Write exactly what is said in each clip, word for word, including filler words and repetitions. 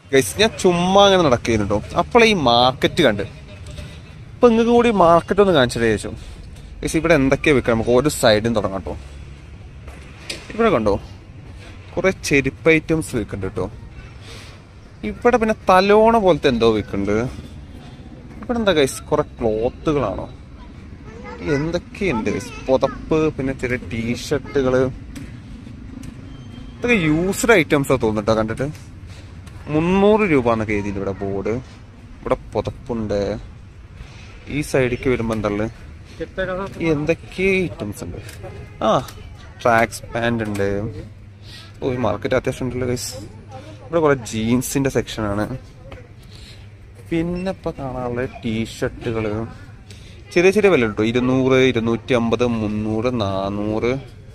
Guys ഞാൻ ചുമ്മാ അങ്ങനെ നടക്കുന്നുണ്ടോ, അപ്പോൾ ഈ മാർക്കറ്റ് കണ്ട് ഇപ്പൊ നിങ്ങൾക്ക് കൂടി മാർക്കറ്റ് ഒന്ന് കാണിച്ചിട്ട് ചോദിച്ചു. ഗൈസ് ഇവിടെ എന്തൊക്കെയാ വിൽക്കണം, നമുക്ക് ഒരു സൈഡിൽ തുടങ്ങാം കേട്ടോ. ഇവിടെ കണ്ടോ കുറെ ചെരുപ്പ് ഐറ്റംസ് വിൽക്കുന്നുണ്ട് കേട്ടോ. ഇവിടെ പിന്നെ തലോണ പോലത്തെ എന്തോ വിൽക്കുന്നുണ്ട്. ഇവിടെ എന്താ ഗൈസ് കുറെ ക്ലോത്തുകളാണോ എന്തൊക്കെയുണ്ട് ഗൈസ്, പുതപ്പ്, പിന്നെ ചെറിയ ടീഷർട്ടുകള്, ഇതൊക്കെ യൂസ്ഡ് ഐറ്റംസാ തോന്നുന്നുട്ടോ കണ്ടിട്ട്. മുന്നൂറ് രൂപ എന്നൊക്കെ എഴുതിയില്ല ഇവിടെ ബോർഡ്. ഇവിടെ പുതപ്പുണ്ട്. ഈ സൈഡിലേക്ക് വരുമ്പോ എന്താ എന്തൊക്കെ ഐറ്റംസ് ഉണ്ട്. ആ ട്രാക്സ് പാന്റ് ഉണ്ട്. ഓ ഈ മാർക്കറ്റ് അത്യാവശ്യം ഉണ്ടല്ലോ ഗൈസ്. ഇവിടെ കുറെ ജീൻസിന്റെ സെക്ഷനാണ്. പിന്നെ ഇപ്പൊ കാണാനുള്ള ടീഷർട്ടുകള് ചെറിയ ചെറിയ വില കേട്ടോ. ഇരുന്നൂറ്, ഇരുന്നൂറ്റി അമ്പത്, മുന്നൂറ്, നാന്നൂറ്.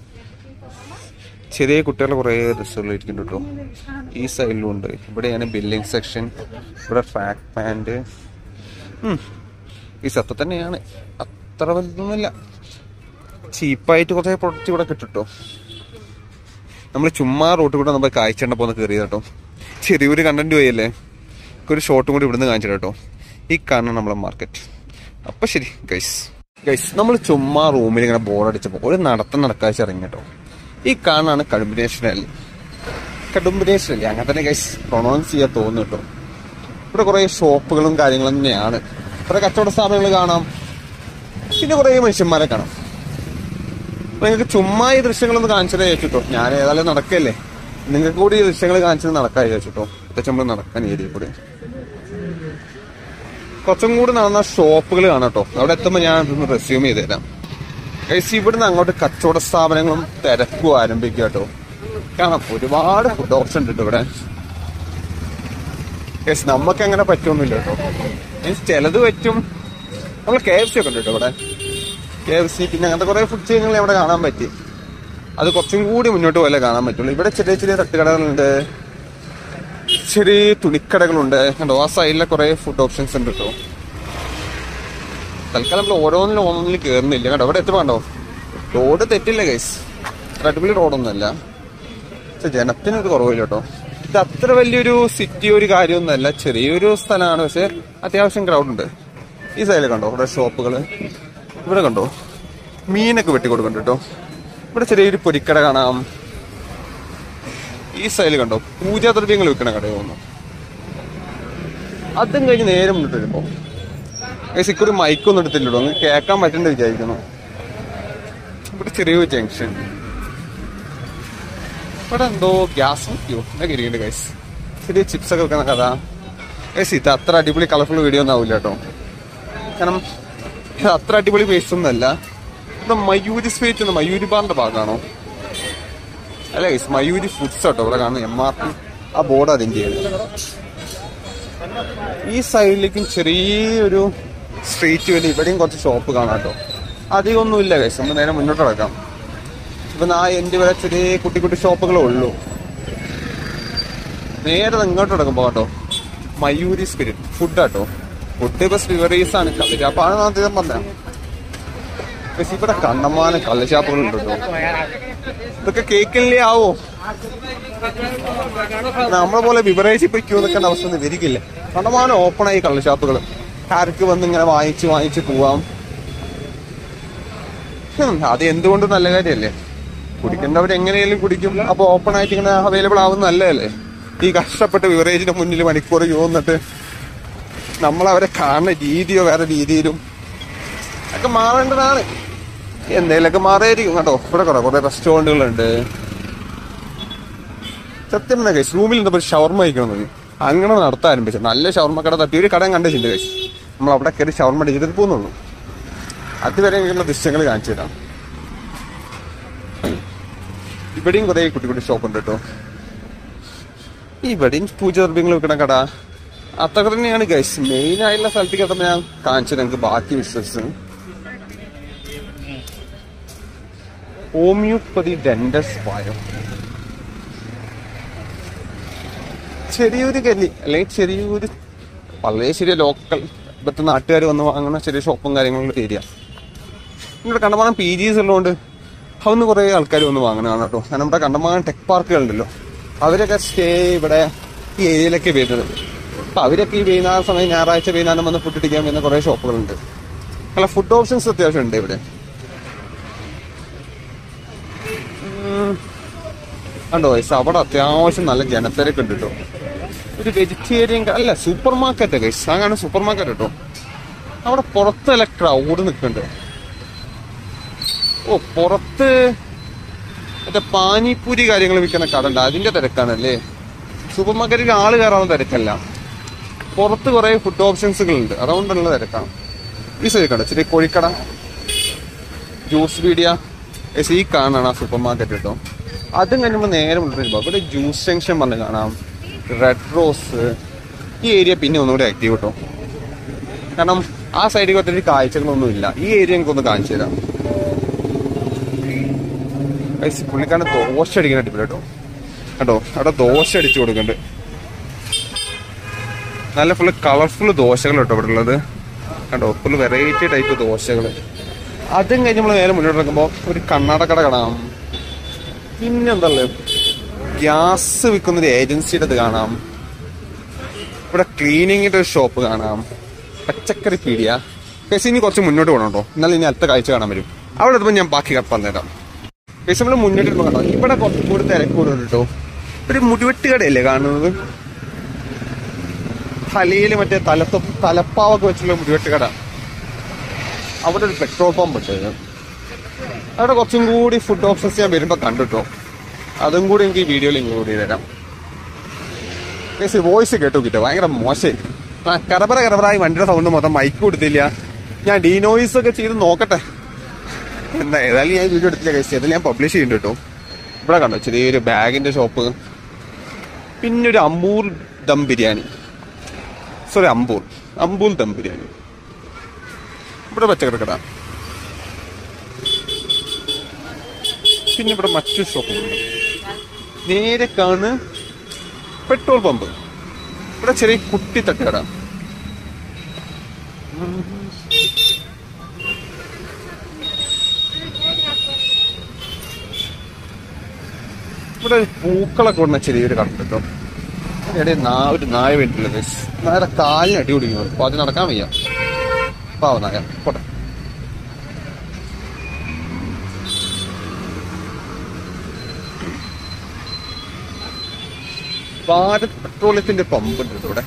ചെറിയ കുട്ടികളുടെ കുറേ ഡ്രസ്സുകൾ ഇരിക്കുന്നുണ്ട് കേട്ടോ. ഈ സൈഡിലും ഉണ്ട്. ഇവിടെയാണ് ബില്ലിംഗ് സെക്ഷൻ. ഇവിടെ ട്രാക്ക് പാൻറ്. ഈ സത്യം തന്നെയാണ്, അത്ര വലുതൊന്നുമില്ല. ചീപ്പായിട്ട് കുറേ പ്രൊഡക്റ്റ് ഇവിടെ കിട്ടും കേട്ടോ. നമ്മൾ ചുമ്മാ റോട്ടിൽ കൂടെ നമ്മൾ കാഴ്ചണ്ട പോകുന്ന കയറിയത് കേട്ടോ. ചെറിയൊരു കണ്ടന്റ് പോയല്ലേ, ഒരു ഷോട്ടും കൂടി ഇവിടുന്ന് കാണിച്ചിട്ട് കേട്ടോ. ഈ കാണണം നമ്മളെ മാർക്കറ്റ്. അപ്പൊ ശരി ഗൈസ് ഗൈസ് നമ്മൾ ചുമ്മാ റൂമിൽ ഇങ്ങനെ ബോർഡടിച്ചപ്പോൾ ഒരു നടത്തം നടക്കാഴ്ച ഇറങ്ങി കേട്ടോ. ഈ കാണാണ് കടുംബിനേഷൻ അല്ലേ, കടുംബിനേഷൻ അല്ലേ അങ്ങനെ തന്നെ ഗൈസ് പ്രൊണൗൺസ് ചെയ്യാൻ തോന്നുന്നു കേട്ടോ. ഇവിടെ കുറെ ഷോപ്പുകളും കാര്യങ്ങളും തന്നെയാണ്. കുറെ കച്ചവട സ്ഥാപനങ്ങൾ കാണാം, പിന്നെ കുറെ മനുഷ്യന്മാരെ കാണാം. അപ്പൊ നിങ്ങൾക്ക് ചുമ്മാ ഈ ദൃശ്യങ്ങളൊന്ന് കാണിച്ചതേ ചോദിച്ചിട്ടോ. ഞാൻ ഏതായാലും നടക്കല്ലേ, നിങ്ങൾക്ക് കൂടി ഈ ദൃശ്യങ്ങൾ കാണിച്ചത് നടക്കാതെ ചോദിച്ചിട്ടോ. പ്രത്യേകിച്ച് നമ്മൾ നടക്കാൻ ഏരിയ കൂടി കുറച്ചും കൂടി നടന്ന ഷോപ്പുകൾ കാണാം കേട്ടോ. അവിടെ എത്തുമ്പോൾ ഞാൻ ഒന്ന് റെസ്യൂം ചെയ്ത് തരാം ഗൈസ്. ഇവിടുന്ന് അങ്ങോട്ട് കച്ചവട സ്ഥാപനങ്ങളും തിരക്കും ആരംഭിക്കുക കേട്ടോ. കാണാം ഒരുപാട് ഫുഡ് ഓപ്ഷൻ ഉണ്ട് കേട്ടോ ഇവിടെ. ഗൈസ് നമുക്ക് അങ്ങനെ പറ്റുമൊന്നുമില്ല കേട്ടോ. മീൻസ് ചിലത് പറ്റും. നമ്മൾ കെ എഫ് സി ഒക്കെ ഉണ്ട് കേട്ടോ ഇവിടെ. കെ എഫ് സി പിന്നെ അങ്ങനത്തെ കുറെ ഫുഡ് ചെയിനുകൾ ഇവിടെ കാണാൻ പറ്റി. അത് കുറച്ചും കൂടി മുന്നോട്ട് പോലെ കാണാൻ പറ്റുള്ളൂ. ഇവിടെ ചെറിയ ചെറിയ തട്ടുകടകളുണ്ട്, ചെറിയ തുണിക്കടകളുണ്ട് കണ്ടോ. ആ സൈഡിലെ കുറെ ഫുഡ് ഓപ്ഷൻസ് ഉണ്ട് കേട്ടോ. തൽക്കാലം നമ്മൾ ഓരോന്നിലും ഓരോന്നിലും കയറുന്നില്ല കേട്ടോ. അവിടെ എത്തുമ്പോൾ കണ്ടോ റോഡ് തെറ്റില്ല ഗൈസ്, അടിപൊളി റോഡൊന്നുമല്ല. പക്ഷെ ജനത്തിനൊരു കുറവില്ല കേട്ടോ. ഇത് അത്ര വലിയൊരു സിറ്റി ഒരു കാര്യമൊന്നുമല്ല, ചെറിയൊരു സ്ഥലമാണ്. പക്ഷെ അത്യാവശ്യം ക്രൗഡ് ഉണ്ട്. ഈ സൈഡിൽ കണ്ടോ ഇവിടെ ഷോപ്പുകൾ. ഇവിടെ കണ്ടോ മീനൊക്കെ വെട്ടി കൊടുക്കുന്നുണ്ട് കേട്ടോ. ഇവിടെ ചെറിയൊരു പൊരിക്കട കാണാം. ഈ സൈഡിൽ കണ്ടോ പൂജാദ്രവ്യങ്ങൾ വിൽക്കണ കടയോ ഒന്ന്. അതും കഴിഞ്ഞ് നേരെ മുന്നിട്ട് വരുമ്പോ ഇക്കൊരു മൈക്കൊന്നും എടുത്തില്ലല്ലോ, ഒന്ന് കേൾക്കാൻ പറ്റേണ്ട വിചാരിക്കുന്നു. ഇവിടെ ചെറിയൊരു ജംഗ്ഷൻ. ഇവിടെ എന്തോ ഗ്യാസ് മുക്കിയോ എന്നൊക്കെ ഇരിക്കുന്നുണ്ട് ഗൈസ്. ചെറിയ ചിപ്സ് ഒക്കെ വെക്കുന്ന കഥ ഗൈസ്. ഇത് അത്ര അടിപൊളി കളർഫുൾ വീഡിയോ ഒന്നും ആവില്ല കേട്ടോ. കാരണം ഇത് അത്ര അടിപൊളി പേസ്റ്റ് ഒന്നുമല്ല. ഇവിടെ മയൂരി സ്വീറ്റ് ഒന്ന് മയൂരി ബാറിന്റെ ഭാഗമാണോ അല്ല ഗൈസ്, മയൂരി ഫുഡ്സ് കേട്ടോ ഇവിടെ കാണുന്നത്. എം ആർ പി ആ ബോർഡ് അതിൻ്റെ. ഈ സൈഡിലേക്കും ചെറിയൊരു സ്ട്രീറ്റ് വഴി ഇവിടെയും കുറച്ച് ഷോപ്പ് കാണാം കേട്ടോ. അധികം ഒന്നുമില്ല ഗൈസ്. നമ്മൾ നേരെ മുന്നോട്ട് നടക്കാം. ഇപ്പൊ ആ എൻ്റെ വരെ ചെറിയ കുട്ടി കുട്ടി ഷോപ്പുകളേ ഉള്ളൂ. നേരെ ഇങ്ങോട്ട് നടക്കുമ്പോ കേട്ടോ മയൂരി സ്പിരിറ്റ് ഫുഡ് കേട്ടോ. ഫുഡ് ഇപ്പൊ സ്പിവറീസ് ആണ്. കള്ളിച്ചാപ്പാണ് അധികം പറഞ്ഞ. പക്ഷെ ഇവിടെ കണ്ണമാനം കള്ളിച്ചാപ്പുകൾ ഉണ്ട് കേട്ടോ. ഇതൊക്കെ കേക്കില്ലേ ആവോ? നമ്മളെ പോലെ ബിവറേജ് ഇപ്പൊ ക്യൂ നിൽക്കേണ്ട അവസ്ഥ ഒന്നും വരികില്ല. കണ്ണമാനം ഓപ്പൺ ആയി കള്ളിച്ചാപ്പുകൾ. ആർക്ക് വന്ന് ഇങ്ങനെ വാങ്ങിച്ച് വാങ്ങിച്ച് പോവാം. അത് എന്തുകൊണ്ട് നല്ല കാര്യമല്ലേ. കുടിക്കേണ്ടവർ എങ്ങനെയാലും കുടിക്കും. അപ്പൊ ഓപ്പൺ ആയിട്ട് ഇങ്ങനെ അവൈലബിൾ ആവുന്ന നല്ലതല്ലേ. ഈ കഷ്ടപ്പെട്ട് ബിവറേജിന്റെ മുന്നിൽ മണിക്കൂർ ചോന്നിട്ട് നമ്മളവരെ കാണുന്ന രീതിയോ വേറെ രീതിയിലും ഒക്കെ മാറേണ്ടതാണ്. എന്തെങ്കിലുമൊക്കെ മാറിയായിരിക്കും കേട്ടോ. ഇവിടെ കുറെ കുറെ റെസ്റ്റോറന്റുകളുണ്ട്. സത്യം പറഞ്ഞ കഴിച്ച് റൂമിൽ എന്താ ഷവർമ കഴിക്കണം മതി. അങ്ങനെ നടത്താൻ ആരംഭിച്ചു. നല്ല ഷവർമ കട തട്ടി ഒരു കടയും കണ്ടിട്ടുണ്ട് കഴിച്ച്. നമ്മൾ അവിടെ കയറി ഷവർമ അടിച്ചിട്ട് പോകുന്നുള്ളൂ. അതുവരെ എനിക്കുള്ള ദൃശ്യങ്ങൾ കാണിച്ചു തരാം. ഇവിടെയും കുറെ കുട്ടി കുട്ടി ഷോപ്പ് ഉണ്ട് കേട്ടോ. ഇവിടെയും പൂജദ്രവ്യങ്ങൾ വെക്കണ കട അത്ര തന്നെയാണ് ഗൈസ്. മെയിൻ ആയിട്ടുള്ള സ്ഥലത്തേക്ക് എത്തുമ്പോൾ ഞാൻ കാണിച്ചത് നിങ്ങൾക്ക് ബാക്കി വിശ്വസിച്ച്. ഹോമിയോപ്പതി ഡെന്റസ് പായോ ചെറിയൊരു ഗലി അല്ലെങ്കിൽ ചെറിയൊരു വളരെ ചെറിയ ലോക്കൽ ഇവിടുത്തെ നാട്ടുകാർ വന്ന് വാങ്ങുന്ന ചെറിയ ഷോപ്പും കാര്യങ്ങളും ഏരിയ. ഇവിടെ കണ്ടമാനം പി ജീസ് ഉള്ളതുകൊണ്ട് അതൊന്ന് കുറേ ആൾക്കാർ വന്ന് വാങ്ങണതാണ് കേട്ടോ. കാരണം ഇവിടെ കണ്ടമാനം ടെക് പാർക്കുകളുണ്ടല്ലോ, അവരൊക്കെ സ്റ്റേ ഇവിടെ ഈ ഏരിയയിലൊക്കെ വരുന്നത്. അപ്പൊ അവരൊക്കെ ഈ വൈകുന്നേരം സമയം ഞായറാഴ്ച വൈകുന്നേരം വന്ന് ഫുഡ് അടിക്കാൻ വരുന്ന കുറെ ഷോപ്പുകളുണ്ട്. അല്ല ഫുഡ് ഓപ്ഷൻസ് അത്യാവശ്യം ഉണ്ട് ഇവിടെ. കണ്ടോ ഗൈസ്, അവിടെ അത്യാവശ്യം നല്ല ജനത്തിരക്ക് ഉണ്ട് കേട്ടോ. ഒരു വെജിറ്റേറിയൻ അല്ല സൂപ്പർ മാർക്കറ്റ് ഗൈസ്, അങ്ങനെ സൂപ്പർ മാർക്കറ്റ് കേട്ടോ. അവിടെ പുറത്തല്ല ക്രൗഡ് നിൽക്കുന്നുണ്ട്. ഓ പുറത്ത് മറ്റേ പാനിപ്പൂരി കാര്യങ്ങൾ വിൽക്കുന്ന കട ഉണ്ട്, അതിന്റെ തിരക്കാണല്ലേ. സൂപ്പർ മാർക്കറ്റിൽ ആള് കയറാവുന്ന തിരക്കല്ല, പുറത്ത് കുറെ ഫുഡ് ഓപ്ഷൻസുകളുണ്ട്, അതുകൊണ്ടുള്ള തിരക്കാണ്. ഈ സൈഡ് കട ചെറിയ കോഴിക്കട, ജ്യൂസ് പീഡിയ, ഈ കാണാണ് ആ സൂപ്പർ മാർക്കറ്റ് കേട്ടോ. അതും കഴിയുമ്പോൾ നേരെ മുന്നിട്ട് ഇവിടെ ജ്യൂസ് ജംഗ്ഷൻ പറഞ്ഞ് കാണാം, റെഡ് റോസ്. ഈ ഏരിയ പിന്നെ ഒന്നുകൂടി ആക്റ്റീവ് കേട്ടോ, കാരണം ആ സൈഡിൽ ഒത്തിരി കാഴ്ചകളൊന്നും ഇല്ല. ഈ ഏരിയ എനിക്കൊന്ന് കാണിച്ചു തരാം. പുള്ളിക്കാരൻ ദോശ അടിക്കാൻ അടിപ്പില്ല കേട്ടോ. കേട്ടോ അവിടെ ദോശ അടിച്ചു കൊടുക്കുന്നുണ്ട്, നല്ല ഫുള്ള് കളർഫുൾ ദോശകൾ കേട്ടോ ഇവിടെ ഉള്ളത്. കണ്ടോ ഫുള്ള് വെറൈറ്റി ടൈപ്പ് ദോശകൾ. അതും കഴിഞ്ഞ് നമ്മൾ നേരെ മുന്നോട്ട് ഇറങ്ങുമ്പോൾ ഒരു കണ്ണാടക്കട കാണാം. പിന്നെ എന്തല്ലേ ഗ്യാസ് വിൽക്കുന്നൊരു ഏജൻസിയുടെ ഇത് കാണാം. ഇവിടെ ക്ലീനിങ്ങിന്റെ ഒരു ഷോപ്പ് കാണാം, പച്ചക്കറി പീടിയ. കേസ് ഇനി കുറച്ച് മുന്നോട്ട് പോകണം കേട്ടോ, എന്നാലും ഇനി അടുത്ത കാഴ്ച കാണാൻ വരും. അവിടെ എത്തുമ്പോൾ ഞാൻ ബാക്കി പറഞ്ഞുതരാം. കേസ് നമ്മൾ മുന്നോട്ട് ഇരുന്ന് കാണാം. ഇവിടെ കുറച്ചും കൂടി തിരക്ക് കൂടുതൽ കേട്ടോ. ഒരു മുടിവെട്ട് കടയല്ലേ കാണുന്നത്, തലയിൽ മറ്റേ തലത്ത തലപ്പാവൊക്കെ വെച്ചുള്ള മുടിവെട്ട് കട. അവിടെ ഒരു പെട്രോൾ പമ്പ് ഉണ്ട്. അവിടെ കുറച്ചും കൂടി ഫുഡ് ഓപ്ഷൻസ് ഞാൻ വരുമ്പോൾ കണ്ടിട്ടോ, അതും കൂടി എനിക്ക് ഈ വീഡിയോയിൽ ഇൻക്ലൂഡ് ചെയ്ത് തരാം. കേസ് വോയിസ് കേട്ടു കിട്ടോ, ഭയങ്കര മോശം. ആ കറബറ കറബറായി വണ്ടിയുടെ സൗണ്ട് മൊത്തം മൈക്ക് കൊടുത്തില്ല. ഞാൻ ഡീനോയിസ് ഒക്കെ ചെയ്ത് നോക്കട്ടെ. എന്താ ഏതായാലും ഞാൻ വീഡിയോ എടുത്തില്ല കേസ്, ഏതായാലും ഞാൻ പബ്ലിഷ് ചെയ്യുന്നുണ്ട് കേട്ടോ. ഇവിടെ കണ്ടോ ചെറിയൊരു ബാഗിന്റെ ഷോപ്പ്, പിന്നെ ഒരു അമ്പൂർ ദം ബിരിയാണി, സോറി അമ്പൂർ അമ്പൂർ ദം ബിരിയാണി. ഇവിടെ പച്ചക്കറി കട, പിന്നെ ഇവിടെ മറ്റൊരു ഷോപ്പുണ്ട്. നേരെ കാണ് പെട്രോൾ പമ്പ്. ഇവിടെ ചെറിയ കുട്ടി തട്ടുകട. ഇവിടെ പൂക്കളൊക്കെ കൊണ്ട ചെറിയൊരു കട കേട്ടോ. ഇടയിൽ നാ ഒരു നായ വേണ്ടിയില്ല, നായയുടെ കാലിന് അടി കുടിക്കുന്നു. അപ്പൊ അത് നടക്കാൻ വയ്യ, പാവ നായ. പോട്ടെ. ഭാരത് പെട്രോളിയത്തിന്റെ പമ്പ് ഉണ്ട് ഇവിടെ.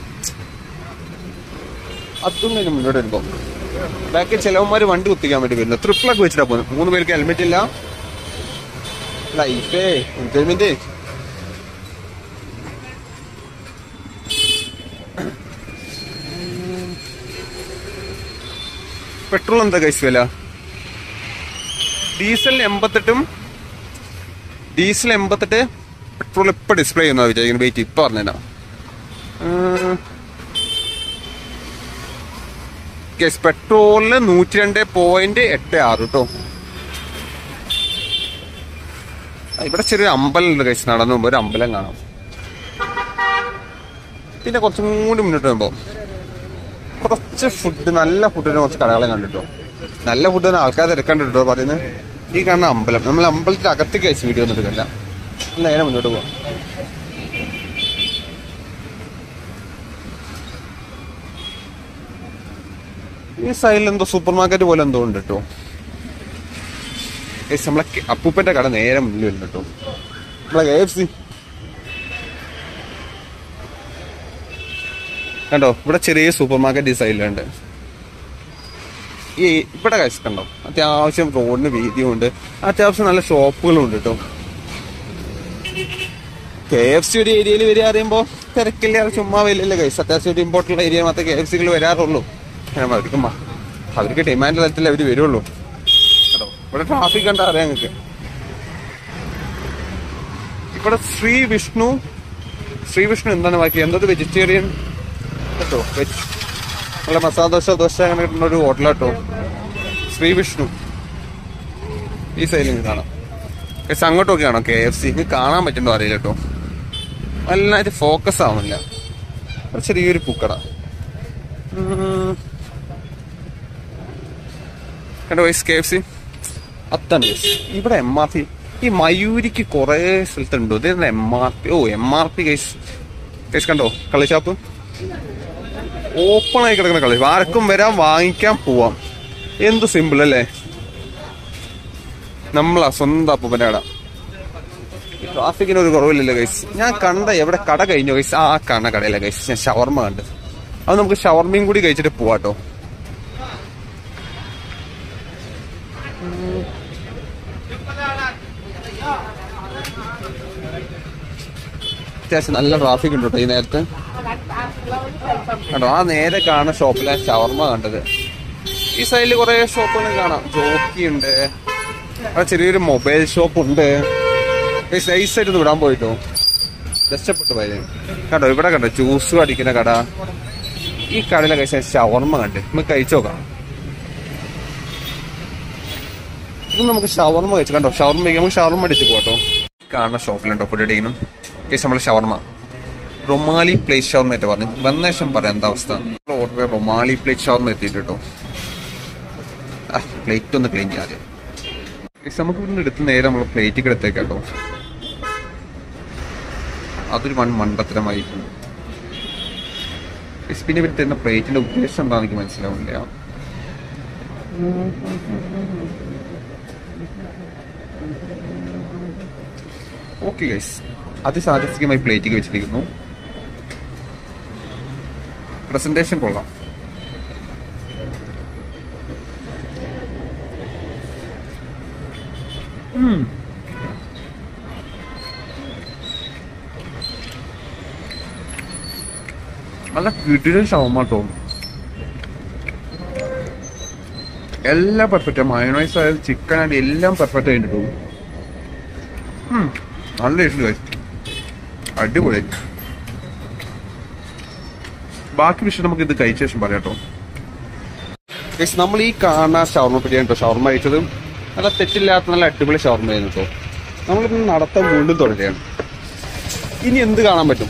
അതും കഴിഞ്ഞ് മുന്നോട്ട് വരുമ്പോ ബാക്കി ചിലവന്മാര് വണ്ടി കുത്തിക്കാൻ വേണ്ടി വരുന്നത് ട്രിപ്പിളൊക്കെ വെച്ചിട്ടാ പോകുന്നത്. മൂന്ന് പേർക്ക് ഹെൽമെറ്റ് ഇല്ല. ലൈഫേ എൻജോയ്മെന്റ്. പെട്രോൾ എന്താ കഴിച്ചു വില? ഡീസൽ എൺപത്തെട്ടും ഡീസൽ എൺപത്തെട്ട് പെട്രോൾ ഇപ്പൊ ഡിസ്പ്ലേ ചെയ്യുന്ന വിചാരിക്കുന്നു. വെയിറ്റ് ഇപ്പൊ പറഞ്ഞാ പെട്രോളിന് നൂറ്റി രണ്ട് പോയിന്റ് എട്ട് ആറ് കേട്ടോ. ഇവിടെ ചെറിയൊരു അമ്പലം ഉണ്ട് കഴിച്ച്, നടന്നു പോകുമ്പോ ഒരു അമ്പലം കാണാം. പിന്നെ കുറച്ചും കൂടി മുന്നോട്ട് വരുമ്പോ കുറച്ച് ഫുഡ്, നല്ല ഫുഡിന് കുറച്ച് കടകളെ കണ്ടിട്ടോ. നല്ല ഫുഡിന് ആൾക്കാർ തിരക്കണ്ടിട്ടോ പറയുന്നത്. ഈ കാണുന്ന അമ്പലം, നമ്മൾ അമ്പലത്തിന്റെ അകത്തേക്ക് കഴിച്ച് വീഡിയോ ഒന്നും എടുക്കല്ല. നേരെ മുന്നോട്ട് പോവാം. ഈ സൈഡിൽ എന്തോ സൂപ്പർ മാർക്കറ്റ് പോലെ എന്തോ ഉണ്ട് കേട്ടോ. നമ്മളെ അപ്പൂപ്പന്റെ കട നേരെ മുന്നിൽ വരുന്നു കേട്ടോ. നമ്മളെ കെ എഫ് സി കണ്ടോ. ഇവിടെ ചെറിയ സൂപ്പർ മാർക്കറ്റ് ഈ സൈഡിലുണ്ട്. ഈ ഇവിടെ കഴിച്ച് കണ്ടോ, അത്യാവശ്യം റോഡിന് വീതിയുണ്ട്, അത്യാവശ്യം നല്ല ഷോപ്പുകളും ഉണ്ട് കേട്ടോ. കെ എഫ് സി ഒരു ഏരിയയിൽ വരിക അറിയുമ്പോ തിരക്കില്ല, ചുമ്മാ വലിയ കൈസ്. അത്യാവശ്യം ഒരു ഇമ്പോർട്ടൻ്റ് ഏരിയ മാത്രമേ കെ എഫ് സികൾ വരാറുള്ളൂ. അവർക്ക് അവർക്ക് ഡിമാൻഡ് തരത്തില്ല അവര് വരുള്ളൂ കേട്ടോ. ഇവിടെ ട്രാഫിക് കണ്ടാ അറിയാം ഞങ്ങൾക്ക്. ഇവിടെ ശ്രീ വിഷ്ണു ശ്രീ വിഷ്ണു എന്താണ് ബാക്കി എന്തോ വെജിറ്റേറിയൻ കേട്ടോ. വെജ് നല്ല മസാല ദോശ ദോശ അങ്ങനെ കിട്ടുന്ന ഒരു ഹോട്ടലാട്ടോ ശ്രീ വിഷ്ണു. ഈ സൈഡിൽ കാണാം. പക്ഷെ അങ്ങോട്ടൊക്കെ ആണോ കെ എഫ് സി കാണാൻ പറ്റുന്നുണ്ടോ അറിയില്ല കേട്ടോ. നന്നായിട്ട് ഫോക്കസ് ആവുന്നില്ല. ചെറിയൊരു പൂക്കട കണ്ടോ വൈസ് കെ എഫ് സി അത്താണ്. ഇവിടെ എം ആർ പി ഈ മയൂരിക്ക് കുറെ സ്ഥലത്തുണ്ടോ. ഇത് എം ആർ പി ഓ M R P guys guys കണ്ടോ കളി ഷോപ്പ് ഓപ്പൺ ആയി കിടക്കുന്ന കളി. ആർക്കും വരാം, വാങ്ങിക്കാൻ പോവാം. എന്ത് സിമ്പിൾ അല്ലേ? നമ്മളാ സ്വന്തം അപ്പൂപ്പൻ്റെ കട. ട്രാഫിക്കിന് ഒരു കുറവില്ലല്ലോ ഗൈസ്. ഞാൻ കണ്ട എവിടെ കട കഴിഞ്ഞോ ഗൈസ്? ആ കാണ കടയില്ല ഗൈസ്. ഞാൻ ഷവർമ്മ കണ്ട്. അത് നമുക്ക് ഷവർമ്മയും കൂടി കഴിച്ചിട്ട് പോവാട്ടോ. അത്യാവശ്യം നല്ല ട്രാഫിക് ഉണ്ട് കേട്ടോ ഈ നേരത്തെ. കേട്ടോ ആ നേരെ കാണുന്ന ഷോപ്പിലെ ഷവർമ്മ കണ്ടത്. ഈ സൈഡിൽ കുറെ ഷോപ്പുകൾ കാണാം. ജോക്കി ഉണ്ട്, അവിടെ ചെറിയൊരു മൊബൈൽ ഷോപ്പ് ഉണ്ട്. നൈസായിട്ട് വിടാൻ പോയിട്ടോ, രക്ഷപ്പെട്ടു പോയത് കേട്ടോ. ഇവിടെ കണ്ടോ ജ്യൂസ് അടിക്കുന്ന കട. ഈ കടയിലെ കഴിച്ച ഷവർമ്മ കണ്ട് നമുക്ക് കഴിച്ചു നോക്കാം. ഇത് നമുക്ക് ഷവർമ്മ കഴിച്ചു കണ്ടോ. ഷവർമ്മ നമുക്ക് ഷവർമ്മ അടിച്ച് പോട്ടോ. കാണുന്ന ഷോപ്പിലുണ്ടോ ഫുഡ് അടിക്കണം കേസ്. നമ്മൾ ഷവർമ്മ റൊമാലി പ്ലേറ്റ് ഷവർമ്മ ആയിട്ട് പറഞ്ഞു വന്ന ശേഷം പറയാം എന്താ അവസ്ഥ. ഓർഡർ റൊമാലി പ്ലേറ്റ് ഷവർമ്മ എത്തിയിട്ട് കേട്ടോ. ആ പ്ലേറ്റ് ഒന്ന് ക്ലീൻ ചെയ്യാതെ നമുക്ക് ഇവിടുന്ന് എടുത്ത് നേരെ നമ്മൾ പ്ലേറ്റ് എടുത്തേക്ക് കേട്ടോ. അതൊരു വൺ മണ്ടത്തരമായി. പിന്നെ ഇവർ തരുന്ന പ്ലേറ്റിന്റെ ഉദ്ദേശം എന്താണെന്ന് എനിക്ക് മനസ്സിലാവില്ല. ഓക്കെ ഗൈസ്, അതിസാഹസികമായി പ്ലേറ്റിൽ വെച്ചിരിക്കുന്നു. പ്രസന്റേഷൻ കൊള്ളാം. നല്ല കിടിലൻ ഷവർമ്മ തോന്നും. എല്ലാം പെർഫെക്റ്റ്. മയോണൈസ് ആയാലും ചിക്കൻ ആയാലും എല്ലാം പെർഫെക്റ്റ് ആയിട്ട് തോന്നും. നല്ല ടേസ്റ്റ് കഴിച്ചു, അടിപൊളി. ബാക്കി വിഷയം നമുക്ക് ഇത് കഴിച്ച ശേഷം പറയാം കേട്ടോ. നമ്മൾ ഈ കാണുന്ന ഷവർമ്മ പിടിയാണ് കേട്ടോ ഷവർമ്മ കഴിച്ചത്. നല്ല തെറ്റില്ലാത്ത നല്ല അടിപൊളി ഷവർമ്മ ആയിരുന്നു കേട്ടോ. നമ്മളിപ്പോൾ നടത്താൻ വീണ്ടും തുടരുകയാണ്. ഇനി എന്ത് കാണാൻ പറ്റും?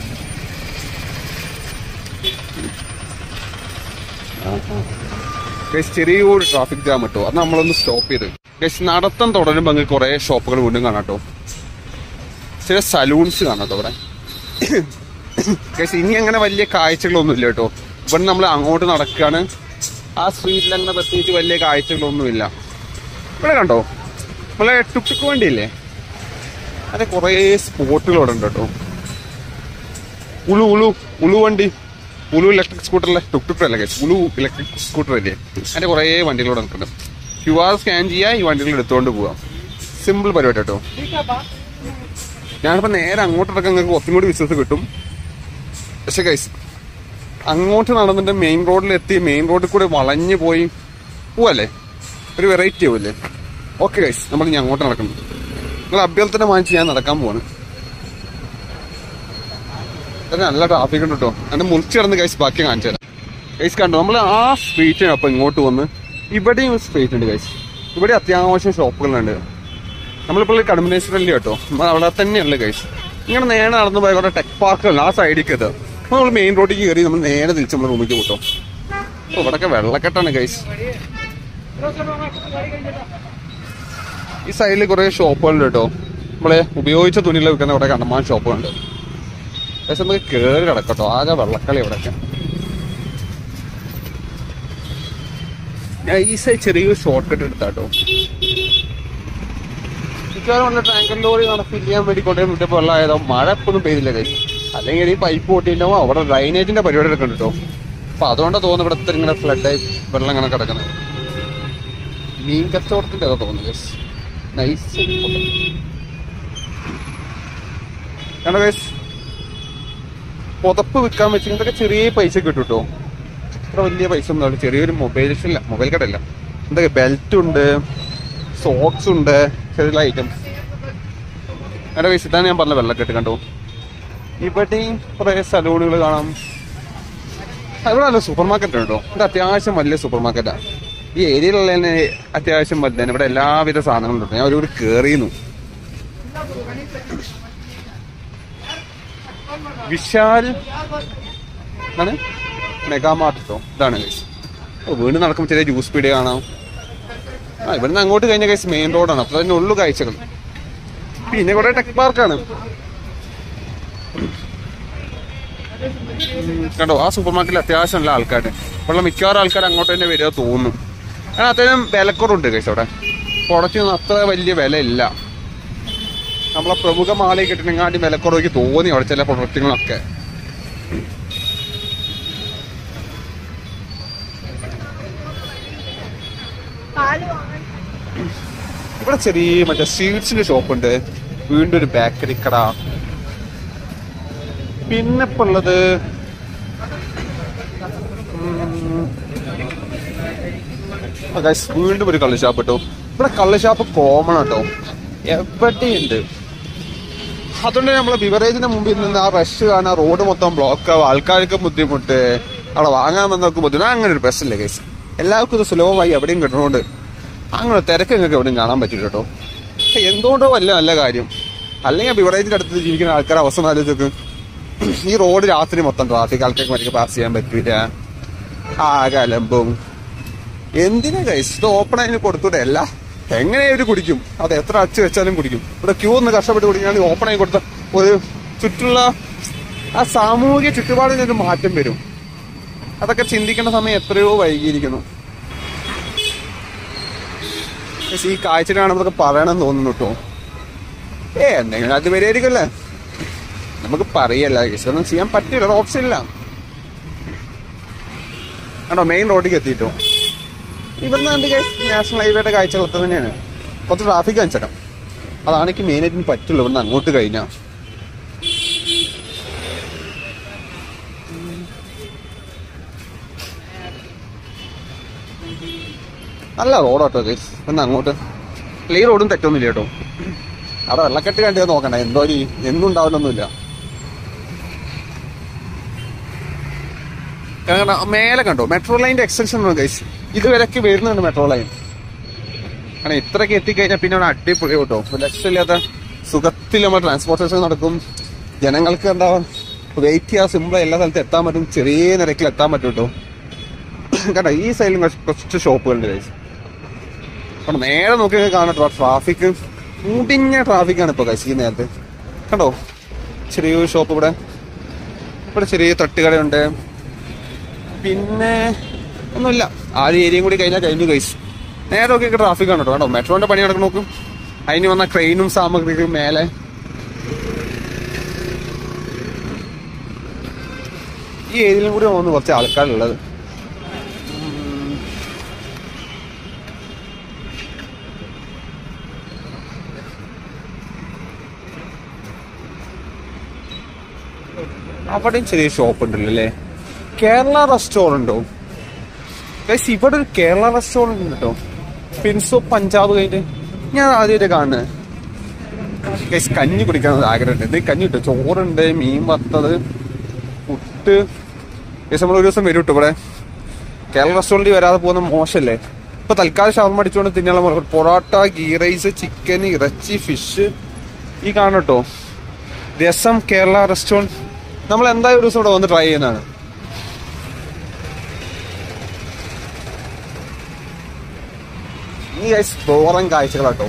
ചെറിയൊരു ട്രാഫിക് ജാം കേട്ടോ. അത് നമ്മളൊന്ന് സ്റ്റോപ്പ് ചെയ്ത് ഗൈസ് നടത്തം തുടരുമ്പോൾ അങ്ങ് കുറെ ഷോപ്പുകൾ വീണ്ടും കാണാം കേട്ടോ. ചില സലൂൺസ് കാണാം കേട്ടോ ഇവിടെ ഗൈസ്. ഇനി അങ്ങനെ വലിയ കാഴ്ചകളൊന്നും ഇല്ല കേട്ടോ. ഇവിടെ നമ്മൾ അങ്ങോട്ട് നടക്കുകയാണ്. ആ സ്ട്രീറ്റിൽ അങ്ങനെ പ്രത്യേകിച്ച് വലിയ കാഴ്ചകളൊന്നുമില്ല. ഇവിടെ കണ്ടോ നമ്മളെ ടുക്ടുക്ക് വണ്ടിയില്ലേ, അതിന്റെ കുറേ സ്പോട്ടുകളോടെ ഉണ്ട് കേട്ടോ. ഉളു ഉളു ഉളു വണ്ടി, ഉളു ഇലക്ട്രിക് സ്കൂട്ടറല്ലേ, ടുക്ടുക്ക് അല്ല ഗൈസ്, ഉളു ഇലക്ട്രിക് സ്കൂട്ടർ അല്ലേ. അതിന്റെ കുറേ വണ്ടികളോടെ നിൽക്കുന്നുണ്ട്. ക്യു ആർ സ്കാൻ ചെയ്യുക, ഈ വണ്ടികൾ എടുത്തുകൊണ്ട് പോവാം. സിമ്പിൾ പരിപാടി കേട്ടോ. ഞാനിപ്പോൾ നേരെ അങ്ങോട്ട് നടക്കാൻ നിങ്ങൾക്ക് കുറച്ചും കൂടി വിശ്വാസം കിട്ടും. പക്ഷെ ഗൈസ് അങ്ങോട്ട് നടന്നിട്ട് മെയിൻ റോഡിലെത്തി മെയിൻ റോഡിൽ കൂടെ വളഞ്ഞു പോയി പോവല്ലേ, ഒരു വെറൈറ്റി ആവില്ലേ. ഓക്കെ ഗൈസ്, നമ്മൾ ഇനി അങ്ങോട്ട് നടക്കുന്നു. നിങ്ങൾ അഭ്യർത്ഥന വാങ്ങിച്ച് ഞാൻ നടക്കാൻ പോവാണ്. നല്ല ട്രാഫിക് ഉണ്ട് കേട്ടോ. അതിന്റെ മുറിച്ച് കിടന്ന് ഗൈസ് ബാക്കി കാണിച്ചു തരാം. ഗൈസ് കണ്ടോ നമ്മൾ ആ സ്ട്രീറ്റിന് അപ്പം ഇങ്ങോട്ട് വന്ന് ഇവിടെയും സ്ട്രീറ്റ് ഉണ്ട് ഗൈസ്. ഇവിടെ അത്യാവശ്യം ഷോപ്പുകളുണ്ട്. നമ്മളിപ്പോൾ കടമ്പനേശ്വരല്ലേ കേട്ടോ, നമ്മൾ അവിടെ തന്നെയല്ലേ ഗൈസ്. ഇങ്ങനെ നേരെ നടന്നു പോയ അവിടെ ടെക് പാർക്കുണ്ട് ആ സൈഡിലേക്ക് എത്തുക. അപ്പോൾ നമ്മൾ മെയിൻ റോഡിലേക്ക് കയറി നമ്മൾ നേരെ തിരിച്ച് നമ്മൾ റൂമിലേക്ക് കൂട്ടോ. അപ്പോൾ ഇവിടെയൊക്കെ വെള്ളക്കെട്ടാണ് ഗൈസ്. ഈ സൈഡിൽ കുറേ ഷോപ്പുകളുണ്ട് കേട്ടോ. നമ്മളെ ഉപയോഗിച്ച തുണികൾ വിൽക്കുന്ന ഇവിടെ കണ്ടമാൻ ഷോപ്പുകളുണ്ട്. പക്ഷെ നമുക്ക് കയറി കിടക്കട്ടോ, ആകെ വെള്ളക്കളി ഇവിടെയൊക്കെ. ഞാൻ ഈ സൈഡ് ചെറിയൊരു ഷോർട്ട് കട്ട് എടുത്താട്ടോ. മിക്കവാറും വന്ന ടാങ്കർ ലോറി ഫില്ല് ചെയ്യാൻ വേണ്ടി കൊണ്ടേ മുറ്റപ്പോൾ വെള്ളമായതോ മഴ എപ്പൊന്നും പെയ്തില്ല കഴിച്ചു. അല്ലെങ്കിൽ ഈ പൈപ്പ് പൊട്ടിയിട്ടുണ്ടാവും. അവിടെ ഡ്രൈനേജിന്റെ പരിപാടി എടുക്കുന്നുണ്ട് കേട്ടോ. അപ്പൊ അതുകൊണ്ടാണ് തോന്നുന്നു ഇവിടെ ഇത്ര ഇങ്ങനെ ഫ്ലഡായി വെള്ളം ഇങ്ങനെ കിടക്കുന്നത്. മീൻ കച്ചവടത്തിന്റെ അതാ തോന്നുന്നു ഗൈസ്. നൈസ് കണ്ടോ ഗൈസ്. പുതപ്പ് വിൽക്കാൻ വെച്ചിട്ടൊക്കെ ചെറിയ പൈസ കിട്ടും കേട്ടോ. അത്ര വലിയ പൈസ ഒന്നും. ചെറിയൊരു മൊബൈൽ ഇല്ല, മൊബൈൽ കടയില്ല. എന്തൊക്കെ ബെൽറ്റ് ഉണ്ട്, സോക്സ് ഉണ്ട്, ചെറിയ ഐറ്റംസ്. എൻ്റെ പൈസ ഇതാണ് ഞാൻ പറഞ്ഞ വെള്ളക്കെട്ട് കണ്ടോ. ഇവിടെയും കുറേ സലൂണുകൾ കാണാം. ഇവിടെ നല്ല സൂപ്പർ മാർക്കറ്റ് ഉണ്ടോ. ഇവിടെ അത്യാവശ്യം വലിയ സൂപ്പർ മാർക്കറ്റാണ്. ഈ ഏരിയയിലുള്ള തന്നെ അത്യാവശ്യം വലുതാണ്. ഇവിടെ എല്ലാവിധ സാധനങ്ങളും ഉണ്ട്. ഞാൻ ഒരു കയറിയിരുന്നു. വിശാൽ എന്താണ് മെഗാമാർട്ട് കേട്ടോ. ഇതാണ് കേസ്. വീണ്ടും നടക്കുമ്പോൾ ചെറിയ ജ്യൂസ് പീടിക കാണാം. ആ ഇവിടുന്ന് അങ്ങോട്ട് കഴിഞ്ഞ കേസ് മെയിൻ റോഡാണ്. അപ്പോൾ അതിൻ്റെ ഉള്ളു കാഴ്ചകൾ. പിന്നെ കുറേ ടെക് പാർക്കാണ്. കണ്ടോ ആ സൂപ്പർ മാർക്കറ്റിൽ അത്യാവശ്യം നല്ല ആൾക്കാർ. അപ്പോൾ മിക്കവാറും ആൾക്കാർ അങ്ങോട്ട് തന്നെ വരിക തോന്നുന്നു. കാരണം അത്യാവശ്യം വിലക്കുറവുണ്ട് കേസ് അവിടെ. പ്രൊഡക്റ്റിനൊന്നും അത്ര വലിയ വില ഇല്ല. നമ്മളെ പ്രമുഖ മാലയിൽ കിട്ടുന്നെങ്ങാണ്ടി വിലക്കുറവയ്ക്ക് തോന്നി അവിടെ ചില പ്രൊഡക്റ്റുകളൊക്കെ. ഇവിടെ ചെറിയ മറ്റേ സ്വീറ്റ്സിന്റെ ഷോപ്പുണ്ട്. വീണ്ടും ഒരു ബേക്കറി കട. പിന്നെ ഇപ്പൊ ഉള്ളത് വീണ്ടും ഒരു കള്ള് ഷാപ്പ് കേട്ടോ. ഇവിടെ കള്ള് ഷാപ്പ് കോമൺ കേട്ടോ, എവിടെയുണ്ട്. അതുകൊണ്ട് നമ്മളെ ബിവറേജിന്റെ മുമ്പിൽ നിന്ന് ആ റഷ് കാണാൻ റോഡ് മൊത്തം ബ്ലോക്ക് ആവും, ആൾക്കാർക്ക് ബുദ്ധിമുട്ട്, അവിടെ വാങ്ങാൻ വന്നവർക്ക് ബുദ്ധിമുട്ട്. അങ്ങനെ ഒരു പ്രശ്നമില്ല കേസ്. എല്ലാവർക്കും ഇത് സുലഭമായി എവിടെയും കിട്ടുന്നതുകൊണ്ട് അങ്ങനെ തിരക്ക് നിങ്ങൾക്ക് എവിടെയും കാണാൻ പറ്റില്ല കേട്ടോ. എന്തുകൊണ്ടോ വല്ല നല്ല കാര്യം. അല്ലെങ്കിൽ ബിവറേജിന്റെ അടുത്ത് ജീവിക്കുന്ന ആൾക്കാരെ അവസ്ഥ ആലോചിച്ച് ഈ റോഡ് രാത്രി മൊത്തം ട്രാഫിക്, ആൾക്കാർക്ക് മറ്റേ പാസ് ചെയ്യാൻ പറ്റൂല, ആകെ അലമ്പും. എന്തിനാ കൈസ് ഇത് ഓപ്പൺ ആയി കൊടുത്തൂടെ? അല്ല എങ്ങനെ ഒരു കുടിക്കും, അത് എത്ര അച്ച് വെച്ചാലും കുടിക്കും. ഇവിടെ ക്യൂ ഒന്ന് കഷ്ടപ്പെട്ട് കുടിക്കുകയാണെങ്കിൽ ഓപ്പൺ ആയി കൊടുത്ത ഒരു ചുറ്റുള്ള ആ സാമൂഹിക ചുറ്റുപാടിനൊരു മാറ്റം വരും. അതൊക്കെ ചിന്തിക്കേണ്ട സമയം എത്രയോ വൈകിയിരിക്കുന്നു. ഈ കാഴ്ച കാണുമ്പോഴൊക്കെ പറയണമെന്ന് തോന്നുന്നു കേട്ടോ. ഏ എന്തെങ്കിലും അത് വരെയായിരിക്കുമല്ലേ, നമുക്ക് പറയല്ല കേസ്, ഒന്നും ചെയ്യാൻ പറ്റില്ല, ഒരു ഓപ്ഷൻ ഇല്ല. ആണോ മെയിൻ റോഡിലേക്ക് എത്തിയിട്ടോ. ഇവിടുന്ന് കണ്ട് നാഷണൽ ഹൈവേയുടെ കാഴ്ചകളൊക്കെ തന്നെയാണ്. കുറച്ച് ട്രാഫിക് കാണിച്ചേക്കാം, അതാണ് എനിക്ക് മെയിനായിട്ട് പറ്റുള്ളൂ. ഇവിടുന്ന് അങ്ങോട്ട് കഴിഞ്ഞാൽ നല്ല റോഡോട്ടോ കേസ്. ഇവിടുന്ന് അങ്ങോട്ട് ഈ റോഡും തെറ്റൊന്നുമില്ല കേട്ടോ. അവിടെ വെള്ളക്കെട്ട് കണ്ടത് നോക്കണ്ട, എന്തോ എന്നും ഉണ്ടാവില്ലൊന്നുമില്ല. കാരണം മേലെ കണ്ടോ മെട്രോ ലൈനിന്റെ എക്സ്റ്റൻഷൻ ആണ് ഗൈസ്. ഇതുവരെയൊക്കെ വരുന്നുണ്ട് മെട്രോ ലൈൻ. കാരണം ഇത്രയൊക്കെ എത്തിക്കഴിഞ്ഞാൽ പിന്നെ അവിടെ അടിപൊളി കേട്ടോ. ലക്ഷ്യമില്ലാത്ത സുഖത്തിൽ നമ്മൾ ട്രാൻസ്പോർട്ടേഷൻ നടക്കും. ജനങ്ങൾക്ക് എന്താ വെയിറ്റ് ചെയ്യാൻ സിമ്പിൾ, എല്ലാ സ്ഥലത്തും എത്താൻ പറ്റും, ചെറിയ നിരക്കിൽ എത്താൻ പറ്റും കേട്ടോ. കാരണം ഈ സൈഡിലും കുറച്ച് ഷോപ്പുകളുണ്ട് ഗൈസ്. കാരണം നേരെ നോക്കി കാണട്ടോ ട്രാഫിക്, മുടിഞ്ഞ ട്രാഫിക്കാണ് ഇപ്പോൾ ഗൈസ് ഈ നേരത്തെ. കണ്ടോ ചെറിയൊരു ഷോപ്പ് ഇവിടെ, ഇവിടെ ചെറിയ തട്ടുകടയുണ്ട്. പിന്നെ ഒന്നുമില്ല, ആ ഒരു ഏരിയയും കൂടി കഴിഞ്ഞാൽ കഴിഞ്ഞു ഗൈസ്. നേരെ നോക്കി ട്രാഫിക് ആണ് കേട്ടോ. കണ്ടോ മെട്രോന്റെ പണി നടക്കണം നോക്കും. അതിന് വന്ന ട്രെയിനും സാമഗ്രിക്കും മേലെ ഈ ഏരിയയിലും കൂടി വന്ന് കുറച്ച് ആൾക്കാരുള്ളത്. അവിടെയും ചെറിയ ഷോപ്പ് ഉണ്ടല്ലോ അല്ലേ. കേരള റെസ്റ്റോറൻറ്റോ ഗൈസ്, ഇവിടെ ഒരു കേരള റെസ്റ്റോറൻറ്റ് ഉണ്ട് കേട്ടോ. പിൻസോ പഞ്ചാബ് കഴിഞ്ഞിട്ട് ഞാൻ ആദ്യമായിട്ട് കാണുന്നത് ഗൈസ്. കഞ്ഞി കുടിക്കാൻ ആഗ്രഹമുണ്ട്. ഇത് കഞ്ഞി കിട്ടും, ചോറുണ്ട്, മീൻ വറുത്തത്, പുട്ട്. ഗൈസ് നമ്മൾ ഒരു ദിവസം വരും കേട്ടോ ഇവിടെ. കേരള റെസ്റ്റോറൻറ്റിൽ വരാതെ പോകുന്ന മോശമല്ലേ. ഇപ്പൊ തൽക്കാലം ഷവർമ അടിച്ചുകൊണ്ട് തിന്നാനുള്ള പൊറോട്ട, ഗീ റൈസ്, ചിക്കൻ, ഇറച്ചി, ഫിഷ് ഈ കാണും കേട്ടോ. രസം കേരള റെസ്റ്റോറൻറ്റ് നമ്മൾ എന്തായാലും ഒരു ദിവസം ഇവിടെ വന്ന് ട്രൈ ചെയ്യുന്നതാണ്. ഈ ഗൈസ് ബോറൻ കാഴ്ചകളാട്ടോ.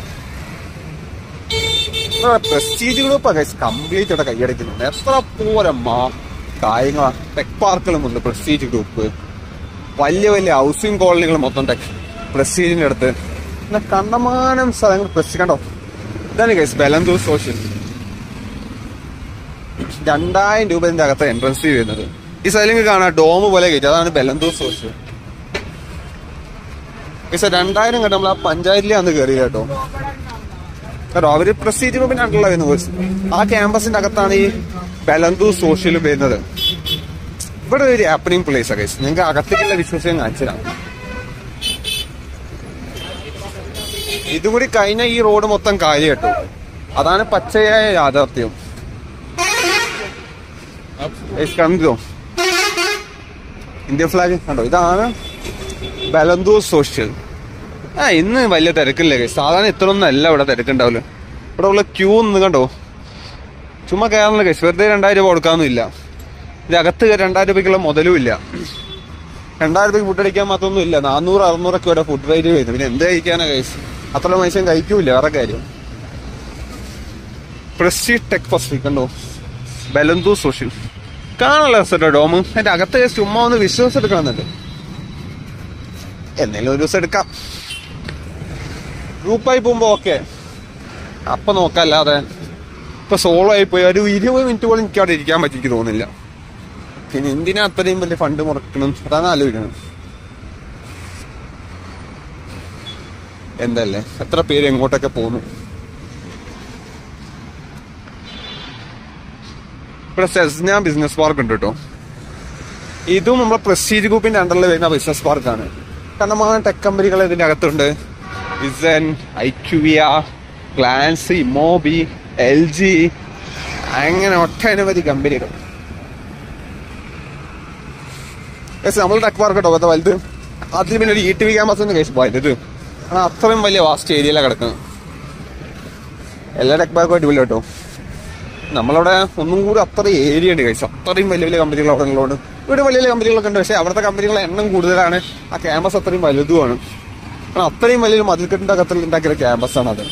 പ്രസ്റ്റീജ് ഗ്രൂപ്പാ ഗൈസ് കംപ്ലീറ്റ് ഇവിടെ കൈയടിക്കുന്നുണ്ട്. എത്ര പോരമ്മാ കാര്യങ്ങളാ. ടെക് പാർക്കുകളുമുണ്ട് പ്രസ്റ്റീജ് ഗ്രൂപ്പ്. വലിയ വലിയ ഹൗസിംഗ് കോളനികൾ മൊത്തം ടെക് പ്രസ്റ്റീജിന്റെ അടുത്ത്. പിന്നെ കണ്ടമാനം സ്ഥലങ്ങൾ പ്രസ്റ്റീജ്. കണ്ടോ ഇതാണ് ഗൈസ് ബെലന്തൂർ സോഷ്യൽ. രണ്ടായിരം രൂപന്റെ അകത്ത് എൻട്രൻസ് ഫീ വരുന്നത്. ഈ സ്ഥലങ്ങൾ കാണാം ഡോം പോലെ കയറ്റി, അതാണ് ബെലന്തൂർ സോഷ്യൽ. പക്ഷെ രണ്ടായിരം കേട്ടോ നമ്മൾ ആ പഞ്ചായത്തിലാണ് കയറി കേട്ടോ. കേട്ടോ അവര് പ്രസ്റ്റീജ് ഗ്രൂപ്പിന്റെ അടുത്തുള്ള വരുന്നത്. ആ ക്യാമ്പസിന്റെ അകത്താണ് ഈ ബെലന്തൂർ സോഷ്യൽ വരുന്നത്. ഇവിടെ ഒരു ഹാപ്പനിങ് പ്ലേസ് ആ ഗൈസ്. ഞങ്ങൾക്ക് അകത്തേക്കുള്ള വിശ്വസം കാണിച്ചതാണ്. ഇതുകൂടി കഴിഞ്ഞ ഈ റോഡ് മൊത്തം കാര്യം കേട്ടോ. അതാണ് പച്ചയായ യാഥാർത്ഥ്യം. കണ്ടോ ഇന്ത്യൻ ഫ്ലാഗ് കണ്ടോ. ഇതാണ് ബെലന്തൂർ സോഷ്യൽ. ആ ഇന്ന് വലിയ തിരക്കില്ലേ ഗൈസ്. സാധാരണ ഇത്രയൊന്നും അല്ല ഇവിടെ തിരക്കുണ്ടാവില്ല. ഇവിടെ ഉള്ള ക്യൂ ഒന്ന് കണ്ടോ. ചുമ്മാ കയറാനുള്ള ഗൈസ്. വെറുതെ രണ്ടായിരം രൂപ കൊടുക്കാനൊന്നും ഇല്ല. ഇതിനകത്ത് രണ്ടായിരം രൂപയ്ക്കുള്ള മുതലും ഇല്ല. രണ്ടായിരം രൂപയ്ക്ക് ഫുഡ് അടിക്കാൻ മാത്രമൊന്നും ഇല്ല. നാനൂറ് അറുന്നൂറൊക്കെ ഇവിടെ ഫുഡ് റേറ്റ് വരുന്നത്. പിന്നെ എന്ത് കഴിക്കാനാ ഗൈസ്. അത്ര മനുഷ്യൻ കഴിക്കൂല, വേറെ കാര്യം. പ്രസ്റ്റീജ് ടെക് ഫസ്റ്റ് കണ്ടോ ബെലന്തൂർ സോഷ്യൽ. കാണാനുള്ള രസട്ടോ ഡോം. അതിന്റെ അകത്ത് ചുമ്മാ ഒന്ന് വിശ്വാസം എടുക്കണമെന്നുണ്ട്. എന്നാലും ഒരു ദിവസം എടുക്കാം. ഗ്രൂപ്പായി പോകുമ്പോ ഓക്കെ, അപ്പൊ നോക്കല്ലാതെ ഇപ്പൊ സോളോ ആയി പോയി ഒരു ഇരുപത് മിനിറ്റ് പോലും എനിക്ക് അവിടെ ഇരിക്കാൻ പറ്റി എനിക്ക് തോന്നുന്നില്ല. പിന്നെ എന്തിനാ അത്രയും വലിയ ഫണ്ട് മുടക്കണം, അതാണ് ആലോചിക്കണം. എന്തല്ലേ എത്ര പേര് എങ്ങോട്ടൊക്കെ പോകുന്നു. ഇവിടെ സെസ്ന ബിസിനസ് പാർക്ക് ഉണ്ട് കേട്ടോ. ഇതും നമ്മളെ പ്രസ്റ്റീജ് ഗ്രൂപ്പിന്റെ അണ്ടറിൽ വരുന്ന ബിസിനസ് പാർക്കാണ്. കണ്ടമാനം ടെക് കമ്പനികൾ ഇതിന്റെ അകത്തുണ്ട്. ഇസൻ, IQVIA, Glance, InMobi, L G, അങ്ങനെ ഒട്ടനവധി കമ്പനികൾ. നമ്മൾ ടെക് പാർക്ക് കേട്ടോ അത് വലുത്. അതിൽ പിന്നെ ഒരു ഇ ടി വി ക്യാമ്പസിന്റെ കേസ് പോയത്. കാരണം അത്രയും വലിയ വാസ്റ്റ് ഏരിയയിലാണ് കിടക്കുന്നത്. എല്ലാ ടെക് പാർക്കും അടിപൊളി കേട്ടോ. നമ്മളവിടെ ഒന്നും കൂടി അത്ര ഏരിയ ഉണ്ട് കഴിച്ചു. അത്രയും വലിയ വലിയ കമ്പനികൾ അവിടെ ഉള്ളതുകൊണ്ട് ഇവിടെ വലിയ വലിയ കമ്പനികളൊക്കെ ഉണ്ട്. പക്ഷെ അവിടുത്തെ കമ്പനികളുടെ എണ്ണം കൂടുതലാണ്. ആ ക്യാമ്പസ് അത്രയും വലുതുമാണ്. കാരണം അത്രയും വലിയൊരു മതിൽക്കെട്ടിന്റെ അകത്തിൽ ഉണ്ടാക്കിയ ക്യാമ്പസാണ് അത്.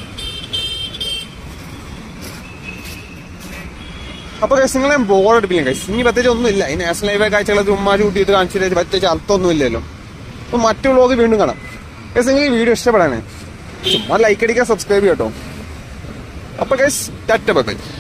അപ്പൊ നിങ്ങളെ ബോർഡ് എടുപ്പില്ല കഴിച്ചു. ഇനി പ്രത്യേകിച്ച് ഒന്നുമില്ല. ഈ നാഷണൽ ഹൈവേ കാഴ്ചകളൊക്കെ ഉമ്മാ കൂട്ടിയിട്ട് കാണിച്ചിട്ട് പ്രത്യേകിച്ച് അർത്ഥമൊന്നും ഇല്ലല്ലോ. അപ്പൊ മറ്റു വ്ളോഗ് വീണ്ടും കാണാം. നിങ്ങൾ ഈ വീഡിയോ ഇഷ്ടപ്പെടാനേ ചുമ്മാ ലൈക്ക് അടിക്കാൻ, സബ്സ്ക്രൈബ് ചെയ്യട്ടോ. അപ്പൊ ഗൈസ് ടാറ്റ ബൈ ബൈ.